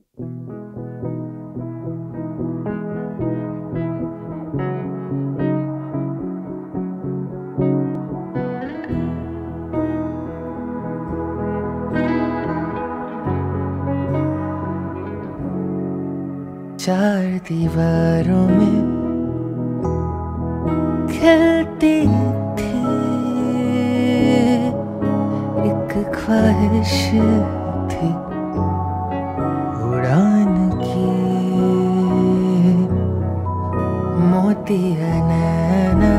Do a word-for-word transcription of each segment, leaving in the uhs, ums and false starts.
चार दीवारों में खेलती थी एक ख्वाहिश थी उड़ान की। मोतिया नैना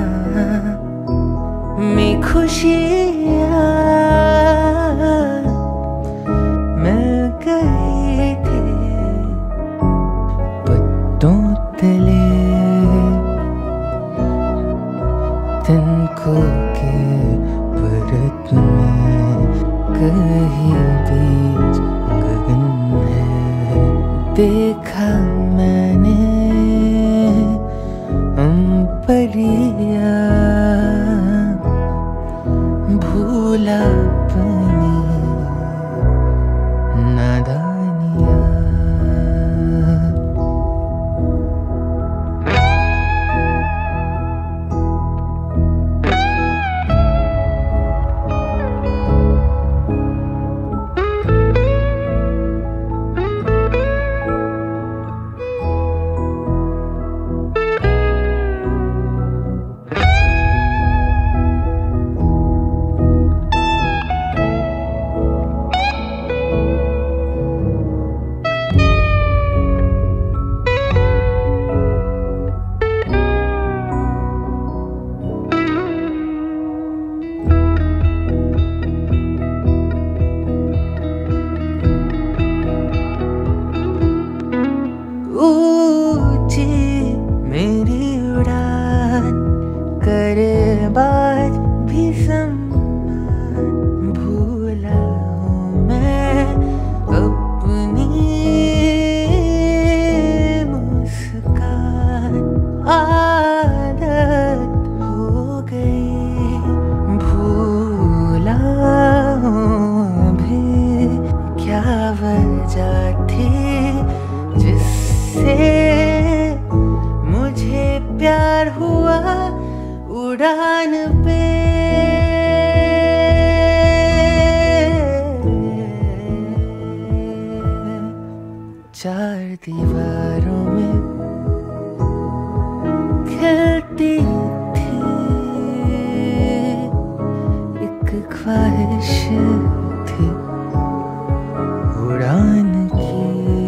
में खुशियाँ मिल गई थी पत्तों तले। तिनको के परत में कहीं बीच गगन है। देखा मैंने हम परिया भूला अपनी नादानिया। मेरी उड़ान करे बात भी सम्मान। भूला हूँ मैं अपनी मुस्कान। आदत हो गई भूला हूँ भी क्या वजह थी जिससे मुझे प्यार हुआ उड़ान पे। चार दीवारों में खेलती थी एक ख्वाहिश थी उड़ान की।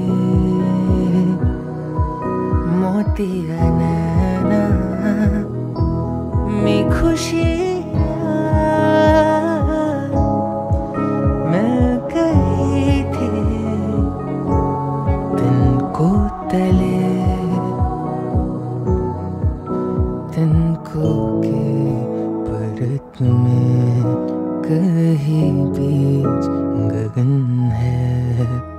मोतिया नैना में खुशियाँ मिल गई थी तिनको तले। तिनको के परत में कहीं बीच गगन है।